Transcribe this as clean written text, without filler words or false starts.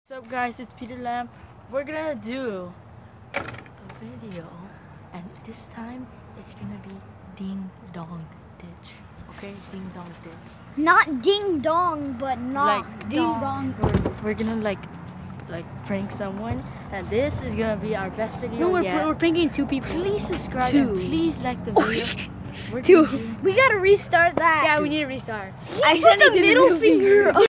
What's up guys, it's Peter Lamb. We're gonna do a video and this time it's gonna be ding dong ditch. Okay, ding dong ditch. Not ding dong, but not like ding dong. We're gonna like prank someone and this is gonna be our best video. No, yet. we're pranking two people. Please subscribe and please like the video. We gotta restart that. Yeah, we need to restart. I sent the middle finger.